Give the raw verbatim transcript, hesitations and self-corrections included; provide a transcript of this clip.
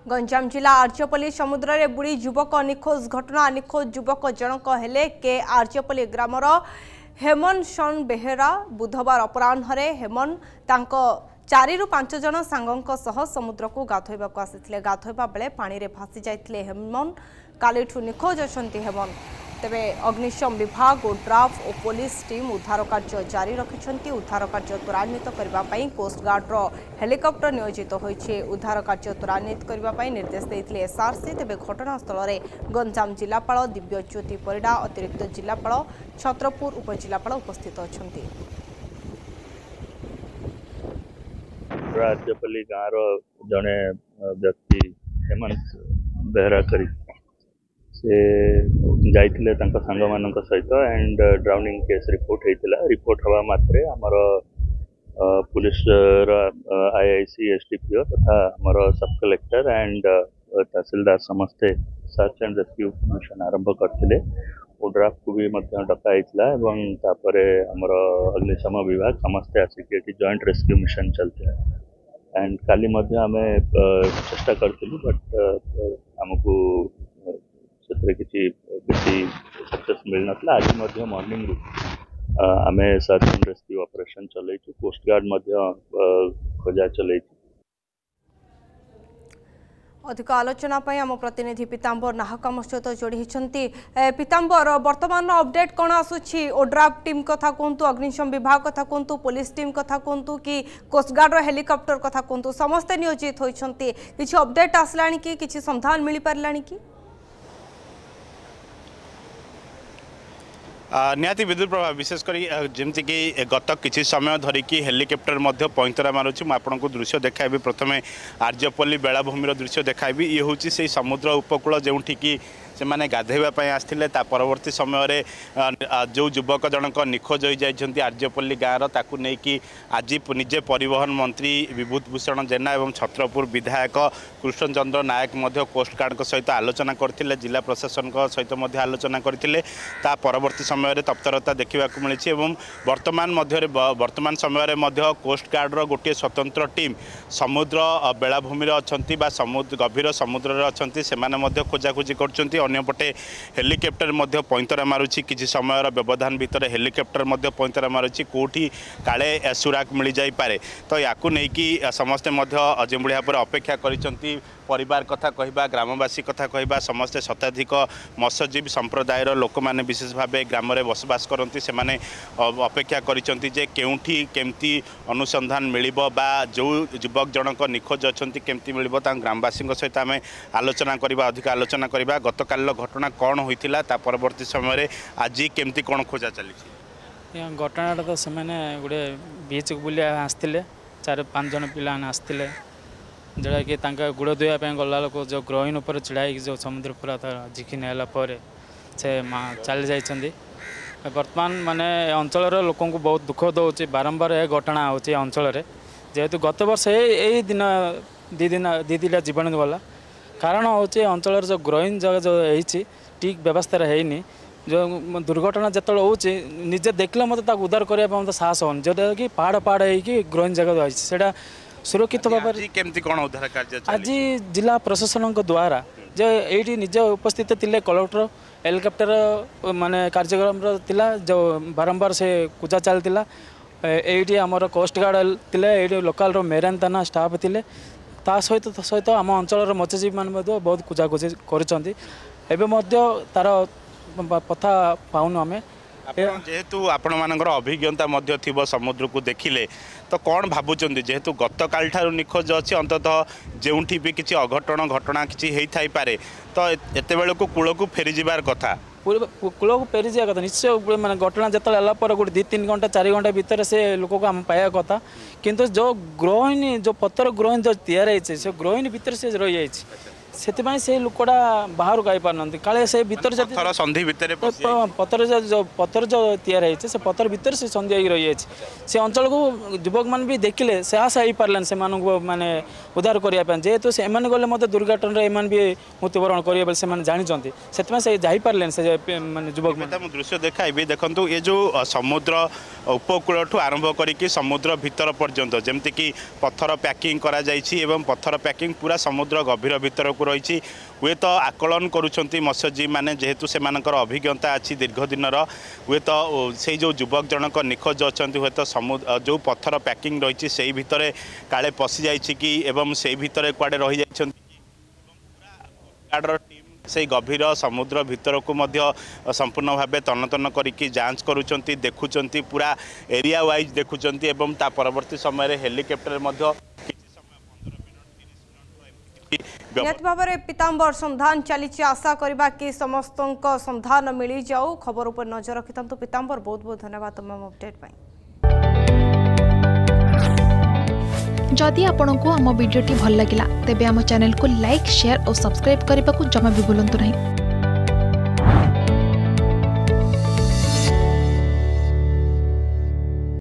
गंजाम जिला आर्यपल्ली समुद्र में बुड़ी युवक निखोज घटना निखोज युवक जनक हेले के आर्यपल्ली ग्रामर हेमन सन बेहेरा बुधवार अपराह्न हेमन तांको चारि रु पांच जन सांगों सह समुद्र को गाधोइबा को आसिथिले गाधोइबा बेले पानी रे भासी जाइथिले हेमन कालीठू निखोज अछंती हेमन तेबे अग्निशम विभाग और ड्राफ और पुलिस टीम उद्धार कार्य जारी रखिछंती उद्धार कार्य त्वरान्वित करबा पई कोस्टगार्ड रो हेलिकॉप्टर नियोजित होइछे उद्धार कार्य त्वरान्वित करबा पई निर्देश दैथिले एसआरसी तेबे घटनास्थल रे गंजाम जिलापाल दिव्यज्योति परिडा अतिरिक्त जिलापाल छत्रपुर उपजिलापाल उपस्थित अछंती। आर्यपल्ली गाँव जड़े व्यक्ति हेमंत बेहरा करी से जाइथिले तांका सांग मानक सहित एंड ड्राउनिंग केस रिपोर्ट होता रिपोर्ट हवा मात्रे आमर पुलिस आईआईसी एसडीपीओ तथा आमर सब कलेक्टर एंड तहसीलदार समस्ते सर्च एंड रेस्क्यू मिशन आरंभ करते ड्राफ्ट को भी डका तापर आमर अग्निशम विभाग समस्ते आसिक जॉइंट रेस्क्यू मिशन चलते हैं एंड काली आम चेष्टा करूँ बट आमको किसी बेसी सक्सेस मिल ना आज मॉर्निंग आम सर्च एंड रेस्क्यू ऑपरेशन चलैचु कोस्टगार्ड खोजा चल। अधिक आलोचना पई आम प्रतिनिधि पीतांबर नाहक आम सहित जोड़ी होती। पीतांबर वर्तमान अपडेट कौन आसूची ओड्राफ टीम कथा कहतु अग्निशम विभाग कथा कहतु पुलिस टीम कथा कहतु कि कोस्टगार्ड हेलिकॉप्टर कथा कहतु समस्ते नियोजित होती किसी अपडेट आसला कि किसी संधान मिल पारा कि निहाती विद्युत प्रभाव विशेषकर जमीक गत किसी समय धरिकी हेलिकॉप्टर पैंतरा मारुची आपको दृश्य देखाइबी प्रथमे आर्यपल्ली बेलाभूमि दृश्य देखाइबी ये हूँ से समुद्र उपकूल जो से मैंने गाधेवाई आसते परवर्ती समय जो युवक जनक निखोज हो जाती आर्यपल्ली गाँव ताकू नहीं कि आज निजे परिवहन मंत्री विभूत भूषण जेना और छत्रपुर विधायक कृष्णचंद्र नायक कोस्टगार्ड सहित आलोचना करते जिला प्रशासन सहित आलोचना करते परवर्ती समय तत्परता देखा मिली वर्तमान वर्तमान समय कोस्टगार्ड गोटे स्वतंत्र टीम समुद्र बेलाभूमि अच्छा समुद्र गभीर समुद्र अच्छा से खोजाखोजी कर अन्यपटे हेलिकॉप्टर पैंतरा मारुची किसी समय व्यवधान भितर हेलिकॉप्टर पैंतरा मारुची कौटी काले सुराग मिल जापे तो या समस्ते जो भाव में अपेक्षा करिसेंती परिवार कथा कहबा ग्रामवासी कथा कहबा समस्ते शताधिक मत्स्यजीवी संप्रदायर लोक मैंने विशेष भाव ग्राम में बसवास करती से माने अपेक्षा करिसेंती जे केउठी केमती अनुसंधान मिलिबो बा जो युवक जनक निखोज अछंती केमती मिलिबो ता ग्रामवासी सहित आम आलोचना करबा अधिक आलोचना करबा गतकाल घटना कौन होइतिला ता परवर्ती समय आज केमती कौन खोजा चली घटना तो से गोटे बीच को बुलिया आसते चार पाँच जन पिला आसते जोड़ा कि गुड़ धोवाई गला लोक जो ग्रहण उपर छिड़ाई जो समुद्र पूरा झिकी नेला से चली जाइए बर्तमान माने अंचल लोक बहुत दुख दौर बारंबार यह घटना हो अंचल जेहेतु गत वर्ष यही दिन दी दिन दी दिटा जीवन गला कारण हूँ अंचल जो ग्रहण जगह जो है ठीक व्यवस्था है जो दुर्घटना जो होचे निजे देखले मत उद्धार करने साहस होनी जोटा कि पहाड़ पहाड़ हो ग्रहण जगह से सुरक्षित भाव आज जिला प्रशासन द्वारा जो ये निज उपस्थित थिले कलेक्टर हेलिकॉप्टर माने कार्यक्रम थिला जो बारंबार से पूजा चलता ये आमर कोस्टगार्ड थिले लोकल मेरान थाना स्टाफ थिले ता सहित सहित आम अंचल मत्स्यजीवी मान बहुत खोजाखोजी कर तार पथा पाऊनु आम जेहेतु आपण मानकर अभिज्ञता थी समुद्र को देखिले तो कौन भावुं जेहेतु गत काल ठार निखोज अच्छी अंततः जो भी किसी अघटन घटना किसी होता पारे तो एत बेल को कूल को फेरी जबार कथा कूल को फेरी जा कथा निश्चय मैंने घटना जो गोटे दी तीन घंटा चार घंटा भितर से लोक को आम पाया कथा किंतु जो ग्रहणी जो पत्थर ग्रहणी जो तैयार से ग्रहणी भितर से रही जाए ସେଥିପାଇଁ ସେ ଲୋକଟା ବାହାରକୁ ଯାଇପାରୁନାହାନ୍ତି କାଳେ ସେ ଭିତରେ ଯଦି ପଥର ସନ୍ଧି ଭିତରେ ପଥର ଯେଉଁ ପଥର ଯେଉଁ ତିଆରି ହେଇଛି ସେ ପଥର ଭିତରେ ସେ ସନ୍ଧି ହେଇକି ରହିଯାଇଛି ସେ ଅଞ୍ଚଳକୁ ଯୁବକମାନେ ବି ଦେଖିଲେ ସାହସ ହେଇପାରିଲାନି ସେମାନଙ୍କୁ ମାନେ ଉଦ୍ଧାର କରିବା ପାଇଁ ଯେହେତୁ ସେମାନେ ଗଲେ ମଧ୍ୟ ଦୁର୍ଘଟଣାରେ ଏମାନେ ବି ମୃତ୍ୟୁବରଣ କରିବେ ବୋଲି ସେମାନେ ଜାଣିଛନ୍ତି ସେଥିପାଇଁ ସେ ଯାଇପାରିଲେନି ସେ ମାନେ ଯୁବକ ମୁଁ ଦୃଶ୍ୟ ଦେଖାଇବି ଦେଖନ୍ତୁ ଏ ଯେଉଁ ସମୁଦ୍ର ଉପକୂଳଠୁ ଆରମ୍ଭ କରିକି ସମୁଦ୍ର ଭିତର ପର୍ଯ୍ୟନ୍ତ ଯେମିତିକି ପଥର ପ୍ୟାକିଂ କରାଯାଇଛି ଏବଂ ପଥର ପ୍ୟାକିଂ ପୁରା ସମୁଦ୍ର ଗଭୀର ଭିତରକୁ रही हुए तो आकलन करुँच मत्स्यजीवी मैंने जेहेतु से अभिज्ञता अच्छी दीर्घ दिनर हुए तो से जो युवक जनक निखोज अच्छा हुए तो समुद्र जो पत्थर पैकिंग रही से भितर काले पशि जाइए कि एवं से भितर कुआडे रही जाइए टीम से गभीर समुद्र भितर को मध्य संपूर्ण भाव तन्न तन्न करके जांच करुँच देखुंट पूरा एरिया वाइज देखुंट एवं ता परवर्ती समय हेलिकॉप्टर निहत भाव में पीताम्बर संधान चली आशा करबा कि समस्त संधान मिल जाऊ खबर उपर नजर रखि पीताम्बर बहुत बहुत धन्यवाद तमाम अपडेट पाई। जदि आपंक आम भिडी भल लगा तेब आम चैनल को लाइक शेयर और सब्सक्राइब करने को जमा भी भूलु नहीं।